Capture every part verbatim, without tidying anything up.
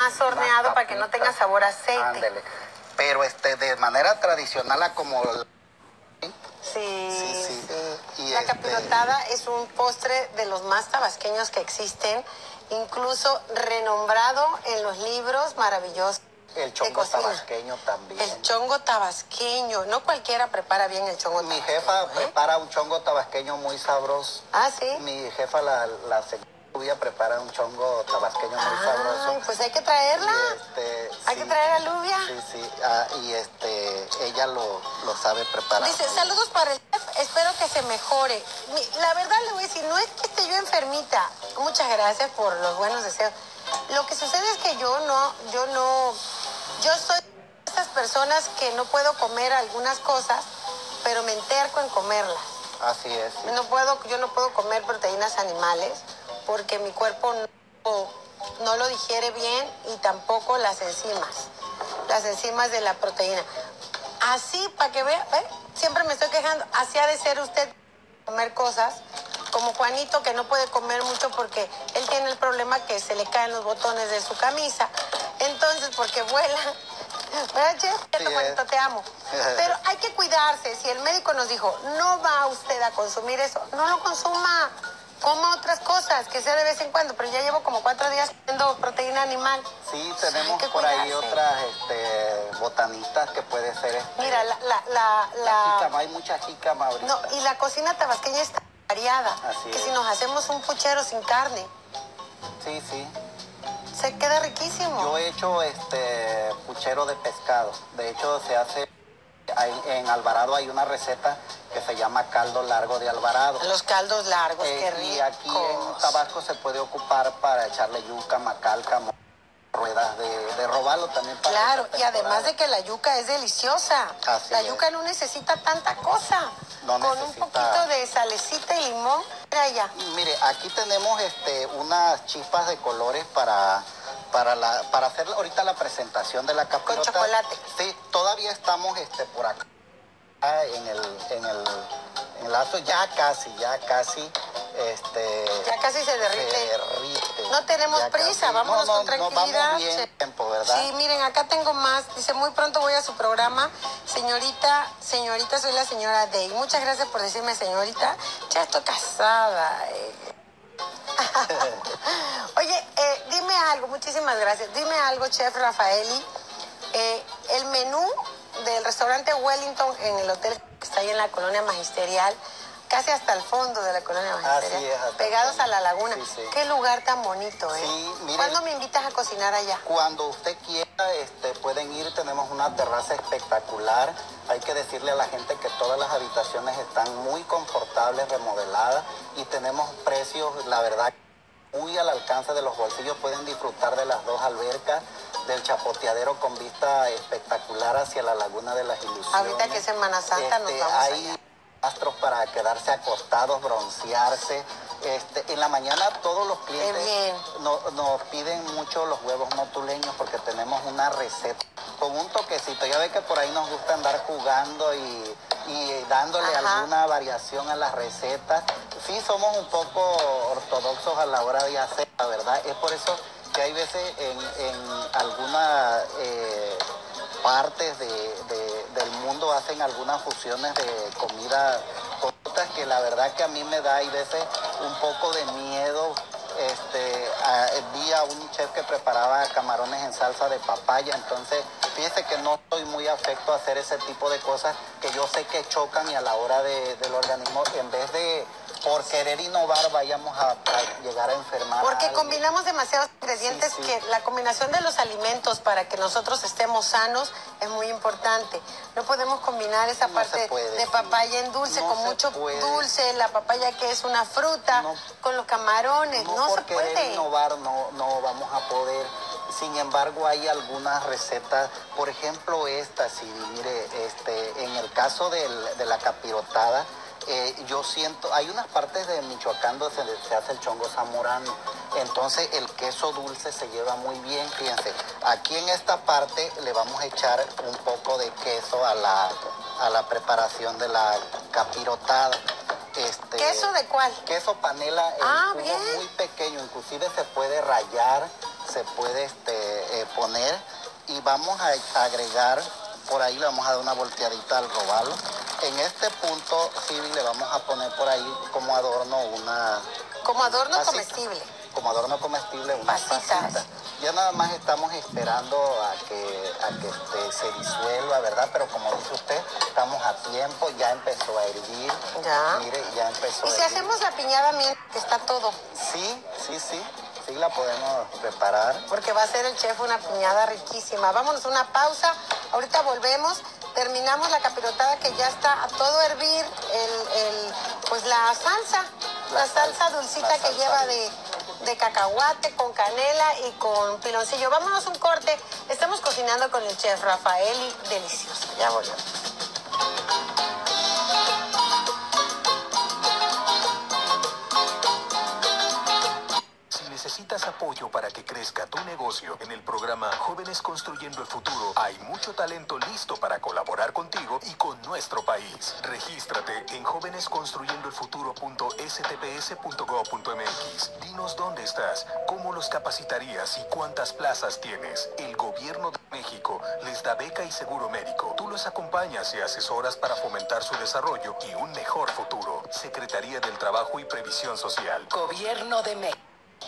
más horneado más para que no tenga sabor a aceite. Ándele. Pero este, de manera tradicional, a como... Sí, sí, sí. sí. Y la este... capirotada es un postre de los más tabasqueños que existen, incluso renombrado en los libros maravillosos. El chongo tabasqueño también. El chongo tabasqueño. No cualquiera prepara bien el chongo Mi tabasqueño. Mi jefa ¿eh? prepara un chongo tabasqueño muy sabroso. ¿Ah, sí? Mi jefa, la, la Lubia, prepara un chongo tabasqueño muy Ay, sabroso. Pues hay que traerla. Y este, hay sí, que traer a Lubia. Sí, sí. Ah, y este, ella lo, lo sabe preparar. Dice, saludos para el chef. Espero que se mejore. La verdad le voy a decir, no es que esté yo enfermita. Muchas gracias por los buenos deseos. Lo que sucede es que yo no, yo no... Yo soy de esas personas que no puedo comer algunas cosas, pero me enterco en comerlas. Así es. Sí. No puedo, yo no puedo comer proteínas animales porque mi cuerpo no, no lo digiere bien y tampoco las enzimas, las enzimas de la proteína. Así, para que vea, ¿eh? Siempre me estoy quejando, así ha de ser usted comer cosas, como Juanito, que no puede comer mucho porque él tiene el problema que se le caen los botones de su camisa. Entonces, porque vuela. ¿Verdad, chef? Sí, Juanito, te amo. Pero hay que cuidarse. Si el médico nos dijo, no va usted a consumir eso, no lo consuma. Coma otras cosas, que sea de vez en cuando. Pero ya llevo como cuatro días comiendo proteína animal. Sí, tenemos por cuidarse. Ahí otras este, botanistas que puede ser... Este, Mira, la... La, la, la, la jícama, hay mucha jícama ahorita. No, y la cocina tabasqueña está variada. Así que es. Si nos hacemos un puchero sin carne. Sí, sí. Se queda riquísimo. Yo he hecho este puchero de pescado. De hecho, se hace... Hay, en Alvarado hay una receta que se llama caldo largo de Alvarado. Los caldos largos, eh, qué rico. Y aquí en Tabasco se puede ocupar para echarle yuca, macálcamo, ruedas de, de robalo también. Para claro, y además de que la yuca es deliciosa. Así la es. yuca no necesita tanta cosa. No Con necesita... un poquito de salecita y limón. Mira ya. Mire, aquí tenemos este, unas chispas de colores para... Para, la, para hacer ahorita la presentación de la capirota. Con chocolate. Sí, todavía estamos este, por acá en el, en el en lazo, ya casi, ya casi. Este, ya casi se derrite. Se derrite. No tenemos ya prisa, casi. vámonos no, no, con tranquilidad. No vamos bien tiempo, ¿verdad? Sí, miren, acá tengo más. Dice, muy pronto voy a su programa. Señorita, señorita, soy la señora Day. Muchas gracias por decirme señorita. Ya estoy casada. Eh. Oye, eh, dime algo, muchísimas gracias. Dime algo, chef Rafaeli. Eh, el menú del restaurante Wellington en el hotel que está ahí en la colonia magisterial, casi hasta el fondo de la colonia magisterial, Así es, pegados a la laguna. Sí, sí. Qué lugar tan bonito, ¿eh? Sí, mire, ¿cuándo me invitas a cocinar allá? Cuando usted quiera, este, pueden ir. Tenemos una terraza espectacular. Hay que decirle a la gente que todas las habitaciones están muy confortables, remodeladas, y tenemos precios, la verdad, muy al alcance de los bolsillos. Pueden disfrutar de las dos albercas, del chapoteadero con vista espectacular hacia la Laguna de las Ilusiones. Ahorita que es Semana Santa, este, nos vamos hay allá. Astros para quedarse acostados, broncearse. Este, en la mañana todos los clientes no, nos piden mucho los huevos motuleños porque tenemos una receta con un toquecito. Ya ve que por ahí nos gusta andar jugando y, y dándole Ajá. alguna variación a las recetas. Sí, somos un poco ortodoxos a la hora de hacer, la verdad. Es por eso que hay veces en, en alguna... Eh, partes de, de, del mundo hacen algunas fusiones de comida con otras que la verdad que a mí me da hay veces un poco de miedo. Este, a, vi a un chef que preparaba camarones en salsa de papaya, entonces fíjese que no estoy muy afecto a hacer ese tipo de cosas que yo sé que chocan y a la hora de, del organismo, en vez de por querer innovar vayamos a, a llegar a enfermar. Porque a combinamos demasiados ingredientes sí, sí. que la combinación de los alimentos para que nosotros estemos sanos es muy importante. No podemos combinar esa no parte puede, de papaya en dulce no con mucho puede. dulce, la papaya que es una fruta, no, con los camarones, no, no se por puede. Querer innovar no, no vamos a poder. Sin embargo, hay algunas recetas, por ejemplo esta, si mire, este, en el caso del, de la capirotada, Eh, yo siento, hay unas partes de Michoacán donde se, se hace el chongo zamorano, entonces el queso dulce se lleva muy bien. Fíjense, aquí en esta parte le vamos a echar un poco de queso a la, a la preparación de la capirotada. Este, ¿Queso de cuál? Queso panela en ah, cubo bien. muy pequeño, inclusive se puede rallar, se puede este, poner y vamos a agregar, por ahí le vamos a dar una volteadita al robalo. En este punto, sí, le vamos a poner por ahí como adorno una... Como adorno pasita, comestible. Como adorno comestible, una pasita. Ya nada más estamos esperando a que, a que este, se disuelva, ¿verdad? Pero como dice usted, estamos a tiempo, ya empezó a hervir. Ya. Mire, ya empezó ¿Y a si hervir. hacemos la piñada mientras que está todo? Sí, sí, sí. Sí la podemos preparar. Porque va a ser el chef una piñada riquísima. Vámonos a una pausa. Ahorita volvemos. Terminamos la capirotada que ya está a todo hervir. El, el, pues la salsa. La, la salsa, salsa dulcita la que salsa lleva de, de cacahuate con canela y con piloncillo. Vámonos un corte. Estamos cocinando con el chef Rafaeli. Delicioso. Ya volvemos. ¿Necesitas apoyo para que crezca tu negocio? En el programa Jóvenes Construyendo el Futuro hay mucho talento listo para colaborar contigo y con nuestro país. Regístrate en jóvenes construyendo el futuro punto s t p s punto gob punto m x. Dinos dónde estás, cómo los capacitarías y cuántas plazas tienes. El Gobierno de México les da beca y seguro médico. Tú los acompañas y asesoras para fomentar su desarrollo y un mejor futuro. Secretaría del Trabajo y Previsión Social. Gobierno de México.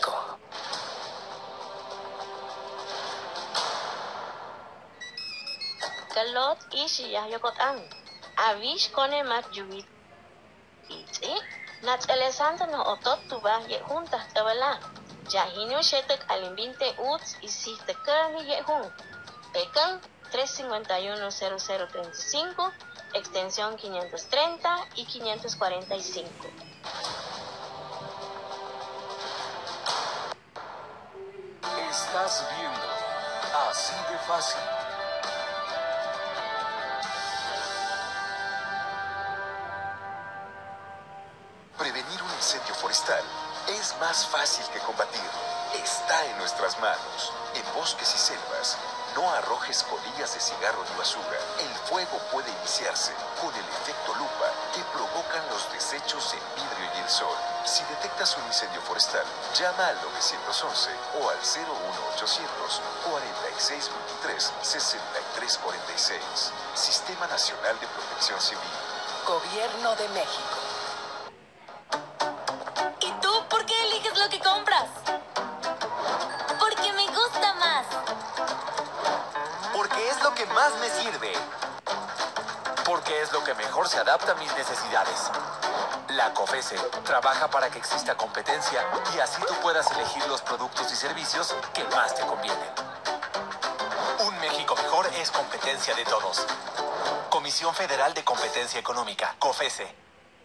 Kalot ishiyah yokotan. Avish kone mat juit. Itzi. Nat elesante no otot tuba ye juntas tabala. Yahino shetek alimbinte uts y si te kerni ye jun. Pecan tres cinco uno cero cero tres cinco, extensión quinientos treinta y quinientos cuarenta y cinco. Estás viendo Así de Fácil. Prevenir un incendio forestal es más fácil que combatirlo. Está en nuestras manos. En bosques y selvas, no arrojes colillas de cigarro ni basura. El fuego puede iniciarse con el efecto lupa que provocan los desechos en vidrio y el sol. Si detectas un incendio forestal, llama al nueve once o al cero uno ochocientos cuarenta y seis veintitrés sesenta y tres cuarenta y seis. Sistema Nacional de Protección Civil. Gobierno de México. ¿Y tú por qué eliges lo que compras? Porque me gusta más. Porque es lo que más me sirve. Porque es lo que mejor se adapta a mis necesidades. La COFESE trabaja para que exista competencia y así tú puedas elegir los productos y servicios que más te convienen. Un México mejor es competencia de todos. Comisión Federal de Competencia Económica, COFESE.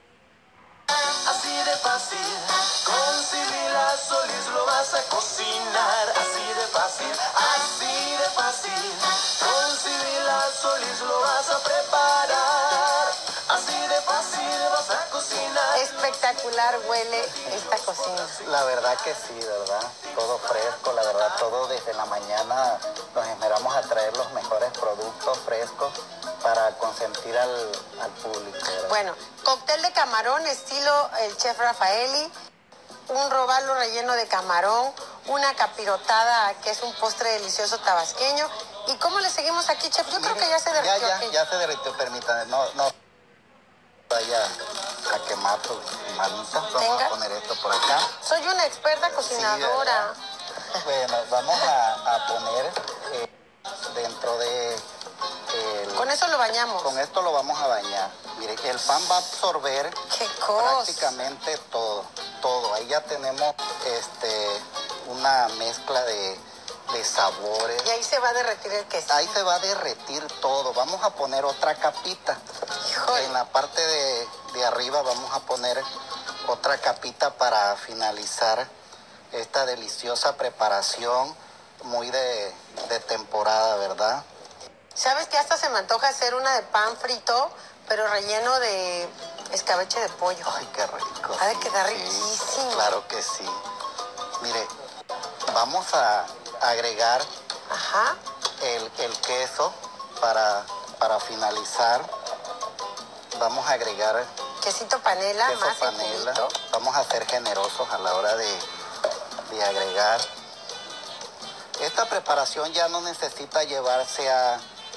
Así de fácil, con Sibila Solís lo vas a cocinar. Así de fácil, así de fácil, con Sibila Solís lo vas a preparar. Así de fácil vas a cocinar. Espectacular huele esta cocina. La verdad que sí, ¿verdad? Todo fresco, la verdad, todo desde la mañana nos esmeramos a traer los mejores productos frescos para consentir al, al público, ¿verdad? Bueno, cóctel de camarón estilo el chef Rafaeli, un robalo relleno de camarón, una capirotada que es un postre delicioso tabasqueño. ¿Y cómo le seguimos aquí, chef? Yo Mire, creo que ya se derritió. Ya, ya, aquí. ya se derritió, permítanme, no, no vaya a quemar tu manita. Vamos Venga. a poner esto por acá. Soy una experta cocinadora. Sí, bueno, vamos a, a poner eh, dentro de... El, con eso lo bañamos. Con esto lo vamos a bañar. Mire, el pan va a absorber ¿Qué cosa? prácticamente todo, todo. Ahí ya tenemos este, una mezcla de, de sabores. Y ahí se va a derretir el queso. Ahí se va a derretir todo. Vamos a poner otra capita. Híjole. En la parte de, de arriba vamos a poner otra capita para finalizar esta deliciosa preparación muy de, de temporada, ¿verdad? ¿Sabes que hasta se me antoja hacer una de pan frito, pero relleno de escabeche de pollo? Ay, qué rico. Ha de sí, quedar sí, riquísimo. Claro que sí. Mire, vamos a agregar Ajá. El, el queso para, para finalizar. Vamos a agregar quesito panela, queso más panela. Vamos a ser generosos a la hora de, de agregar. esta preparación ya no necesita llevarse a,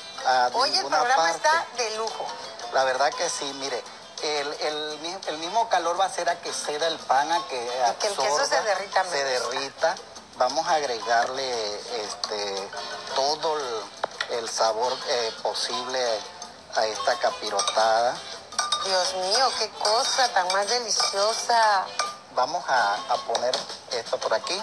a Oye, el programa parte. Está de lujo. La verdad que sí, mire, el, el, el mismo calor va a hacer a que ceda el pan, a que absorba, y que el queso se derrita. Se derrita. Vamos a agregarle este, todo el, el sabor eh, posible a esta capirotada. Dios mío, qué cosa tan más deliciosa. Vamos a, a poner esto por aquí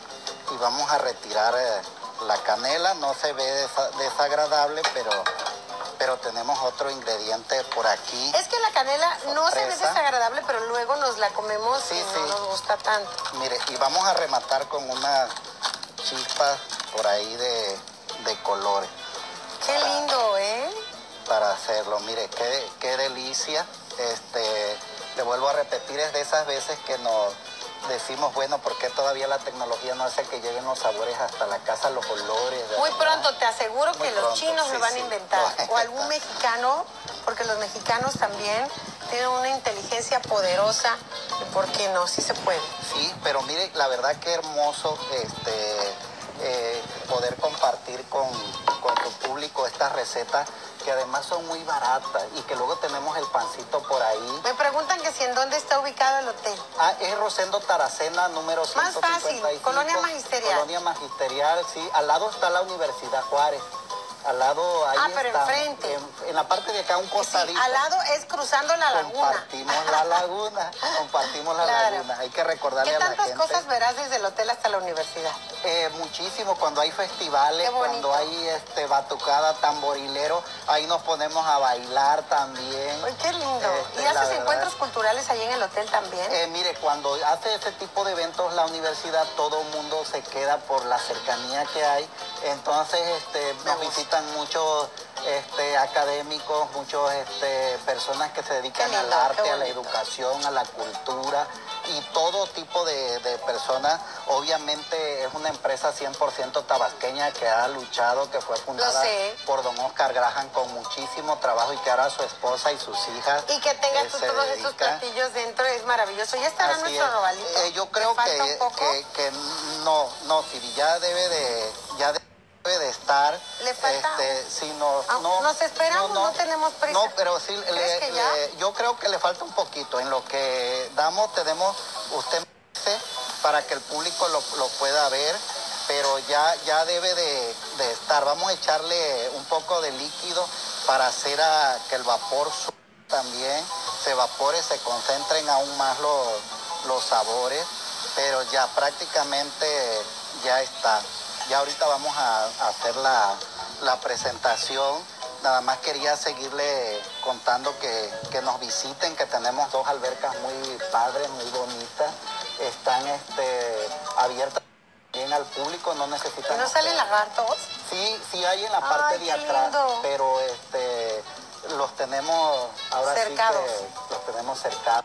y vamos a retirar eh, la canela. No se ve desa, desagradable, pero, pero tenemos otro ingrediente por aquí. Es que la canela no se ve desagradable, pero luego nos la comemos sí, y sí. no nos gusta tanto. Mire, y vamos a rematar con unas chispas por ahí de, de colores. Qué para, lindo, ¿eh? Para hacerlo, mire, qué, qué delicia. Este, le vuelvo a repetir, es de esas veces que nos decimos, bueno, ¿por qué todavía la tecnología no hace que lleguen los sabores hasta la casa, los olores? Muy ¿verdad? Pronto, te aseguro Muy que pronto, los chinos sí, se van sí. a inventar. O algún mexicano, porque los mexicanos también tienen una inteligencia poderosa. ¿Por qué no? Sí se puede. Sí, pero mire, la verdad que hermoso este, eh, poder compartir con, con tu público estas recetas que además son muy baratas y que luego tenemos el pancito por ahí. Me preguntan que si en dónde está ubicado el hotel. Ah, es Rosendo Taracena, número ciento cincuenta y cinco. Más fácil, Colonia Magisterial. Colonia Magisterial, sí. Al lado está la Universidad Juárez. Al lado, ahí ah, pero está, enfrente. En, en la parte de acá, un costadito. Sí, al lado es cruzando la laguna. Compartimos la laguna, compartimos la claro. laguna. Hay que recordarle a la gente. ¿Qué tantas cosas verás desde el hotel hasta la universidad? Eh, muchísimo, cuando hay festivales, cuando hay este batucada, tamborilero, ahí nos ponemos a bailar también. ¡Ay, qué lindo! Este, ¿Y haces encuentros culturales ahí en el hotel también? Eh, mire, cuando hace ese tipo de eventos la universidad, todo el mundo se queda por la cercanía que hay. Entonces, este, nos visitan muchos este, académicos, muchos este, personas que se dedican lindo, al arte, a la educación, a la cultura y todo tipo de, de personas. Obviamente es una empresa cien por ciento tabasqueña que ha luchado, que fue fundada por don Oscar Graham con muchísimo trabajo y que ahora su esposa y sus hijas y que tengas tú todos dedican. Esos platillos dentro es maravilloso. Ya estará Así nuestro es. Robalito. Eh, yo creo que, que, que no, no, Siri, ya debe de... Ya de debe de estar. Le falta. Este, si no, ah, no, nos esperamos, no, no, no tenemos prisa. No, pero sí, le, que le, yo creo que le falta un poquito. En lo que damos, tenemos, usted dice, para que el público lo, lo pueda ver, pero ya, ya debe de, de estar. Vamos a echarle un poco de líquido para hacer a, que el vapor también se evapore, se concentren aún más los, los sabores, pero ya prácticamente ya está. Ya ahorita vamos a, a hacer la, la presentación. Nada más quería seguirle contando que, que nos visiten, que tenemos dos albercas muy padres, muy bonitas. Están este, abiertas bien al público, no necesitan... ¿No salen lagartos? Sí, sí hay en la parte Ay, de atrás, lindo. Pero este, los tenemos ahora cercados. Sí que los tenemos cercados.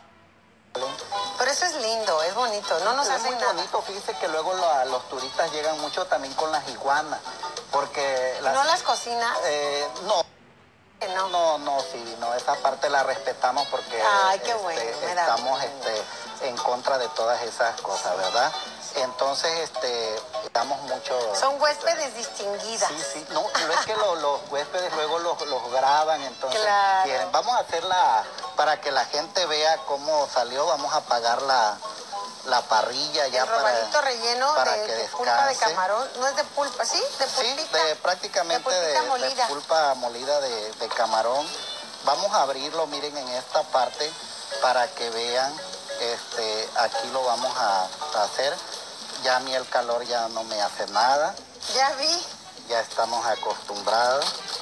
Pero eso es lindo, es bonito, no nos es hacen muy nada. bonito, fíjese que luego lo, los turistas llegan mucho también con las iguanas, porque... Las, ¿No las cocinas? Eh, no. no. No, no, sí, no, esa parte la respetamos porque Ay, qué bueno, este, me da estamos este, en contra de todas esas cosas, ¿verdad? Entonces, este, damos mucho... Son huéspedes distinguidas. Sí, sí, no, no es que lo, los huéspedes luego los, los graban, entonces claro. quieren. Vamos a hacerla para que la gente vea cómo salió, vamos a apagar la, la parrilla ya el robalito para, relleno para de, que de pulpa de camarón, no es de pulpa, ¿sí? De pulpita. Sí, de, prácticamente de, de, de, de pulpa molida de, de camarón. Vamos a abrirlo, miren, en esta parte para que vean, este, aquí lo vamos a, a hacer. Ya a mí el calor ya no me hace nada. Ya vi. Ya estamos acostumbrados.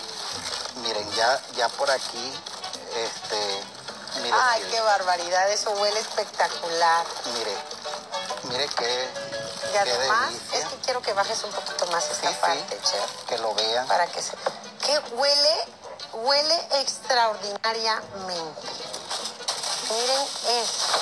Miren, ya, ya por aquí, este... Mire, Ay, mire. Qué barbaridad, eso huele espectacular. Mire, mire qué, y además, qué delicia. Es que quiero que bajes un poquito más esta sí, parte, sí, chef. que lo vean. Para que se... Que huele, huele extraordinariamente. Miren esto.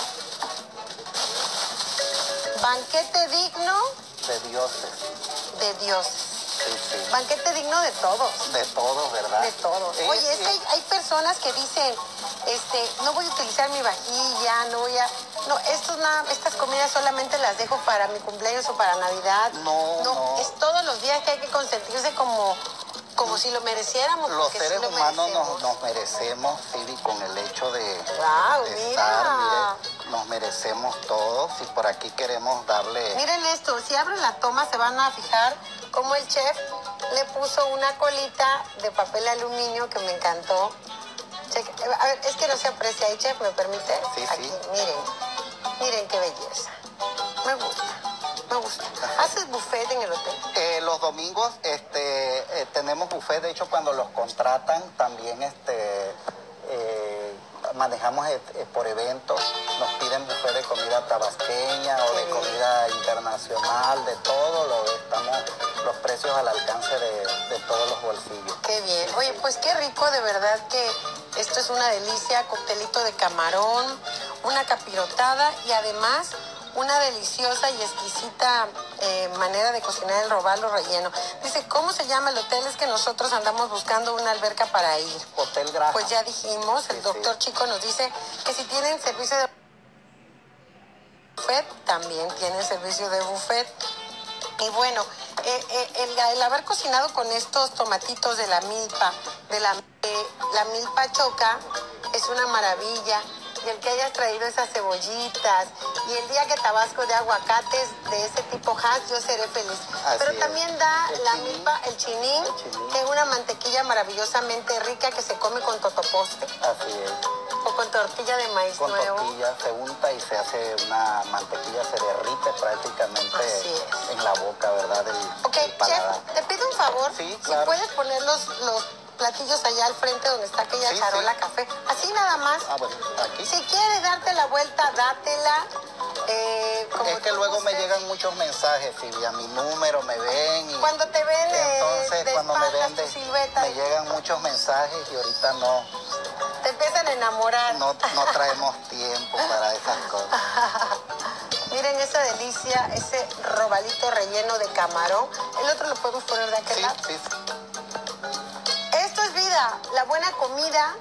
Banquete digno de dioses. De dioses. Sí, sí. Banquete digno de todos. De todos, ¿verdad? De todos. Eh, Oye, es eh. que hay, hay personas que dicen, este, no voy a utilizar mi vajilla, no voy a... No, estos nada, estas comidas solamente las dejo para mi cumpleaños o para Navidad. No, no. No, es todos los días que hay que consentirse como, como si lo mereciéramos. Los seres sí lo humanos nos, merecemos. nos merecemos, Phoebe, con el hecho de, Wow, de mira. estar, mire, nos merecemos todos y por aquí queremos darle... Miren esto, si abren la toma se van a fijar cómo el chef le puso una colita de papel aluminio que me encantó. Cheque, a ver, es que no se aprecia ahí, chef, ¿me permite? Sí, aquí, sí. miren, miren qué belleza. Me gusta, me gusta. ¿Haces buffet en el hotel? Eh, los domingos este, eh, tenemos buffet, de hecho cuando los contratan también este, eh, manejamos eh, eh, por eventos, nos piden buffet de comida tabasqueña o de comida internacional, de todo, lo estamos los precios al alcance de, de todos los bolsillos. Qué bien. Oye, pues qué rico, de verdad que esto es una delicia, coctelito de camarón, una capirotada y además una deliciosa y exquisita eh, manera de cocinar el robalo relleno. Dice, ¿cómo se llama el hotel? Es que nosotros andamos buscando una alberca para ir. Hotel Graham. Pues ya dijimos, el Sí, doctor sí. Chico nos dice que si tienen servicio de buffet, también tienen servicio de buffet. Y bueno, eh, eh, el, el haber cocinado con estos tomatitos de la milpa, de la, eh, la milpa choca, es una maravilla. Y el que hayas traído esas cebollitas, y el día que Tabasco de aguacates de ese tipo hash, yo seré feliz. Así Pero es. también da El la chinín. milpa, el chinín, El chinín. que es una mantequilla maravillosamente rica que se come con totoposte Así es. o con tortilla de maíz Con nuevo. tortilla se unta y se hace una mantequilla, se derrite prácticamente Así es. en la boca, ¿verdad? Del, Ok, del paladar. chef, te pido un favor. Sí, Si claro. puedes poner los, los platillos allá al frente donde está aquella Sí, charola sí. café. Así nada más. Ah, bueno, aquí. Si quieres darte la vuelta, dátela. Eh, como Es que tú luego me gustes. llegan muchos mensajes, Phoebe, a mi número, me ven y... Cuando te ven eh, Entonces, de cuando me espaldas, ven, tu de- silueta, me llegan muchos mensajes y ahorita no, te empiezan a enamorar. no, no traemos tiempo para esas cosas. Miren esa delicia, ese robalito relleno de camarón. El otro lo podemos poner de aquel Sí, lado. sí, Esto es vida, la buena comida,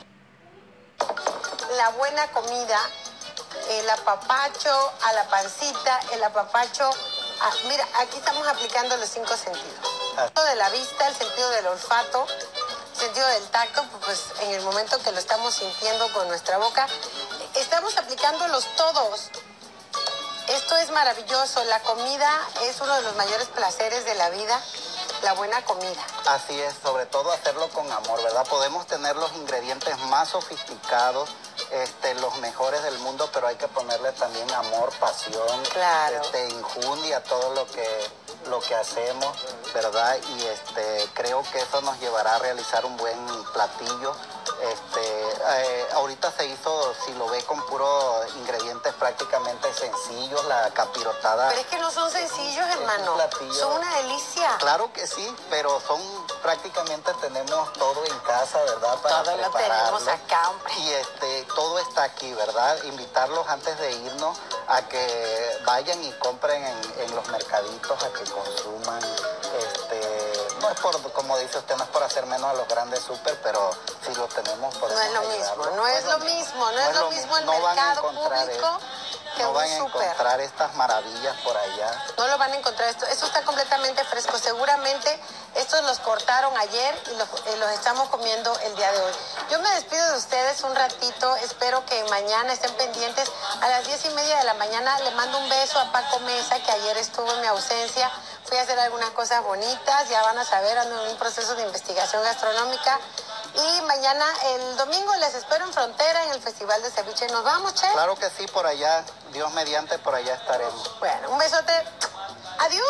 la buena comida, el apapacho a la pancita, el apapacho, a- mira, aquí estamos aplicando los cinco sentidos. Ah. El sentido de la vista, el sentido del olfato, el sentido del tacto, pues en el momento que lo estamos sintiendo con nuestra boca, estamos aplicándolos todos. Esto es maravilloso, la comida es uno de los mayores placeres de la vida, la buena comida. Así es, sobre todo hacerlo con amor, ¿verdad? Podemos tener los ingredientes más sofisticados, este, los mejores del mundo, pero hay que ponerle también amor, pasión, Claro. este, injundia a todo lo que, lo que hacemos, ¿verdad? Y este, creo que eso nos llevará a realizar un buen platillo. Este, eh, ahorita se hizo, si lo ve, con puros ingredientes prácticamente sencillos, la capirotada. Pero es que no son sencillos, Es un hermano. platillo. Son una delicia. Claro que sí, pero son prácticamente tenemos todo en casa, ¿verdad? Para Todo lo prepararlo. tenemos acá, hombre. Y este, todo está aquí, ¿verdad? Invitarlos antes de irnos a que vayan y compren en, en los mercaditos, a que consuman. Este, no es por, como dice usted, no es por hacer menos a los grandes súper, pero si lo tenemos podemos No es lo ayudarlos. mismo, no es lo mismo, no es lo mismo el no van a mercado encontrar público esto. que No un van a súper. encontrar estas maravillas por allá. No lo van a encontrar esto. Eso está completamente fresco. Seguramente estos los cortaron ayer y los, eh, los estamos comiendo el día de hoy. Yo me despido de ustedes un ratito. Espero que mañana estén pendientes. A las diez y media de la mañana le mando un beso a Paco Mesa, que ayer estuvo en mi ausencia. Fui a hacer algunas cosas bonitas. Ya van a saber, ando en un proceso de investigación gastronómica. Y mañana, el domingo, les espero en Frontera, en el Festival de Ceviche. ¿Nos vamos, Che? Claro que sí, por allá, Dios mediante, por allá estaremos. Bueno, un besote. Adiós.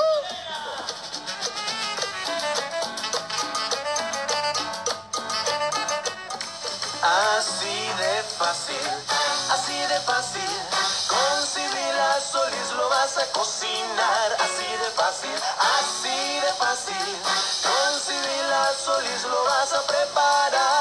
Así de fácil, así de fácil, con Sibila Solís lo vas a cocinar. Así de fácil, así de fácil, con Sibila Solís lo vas a preparar.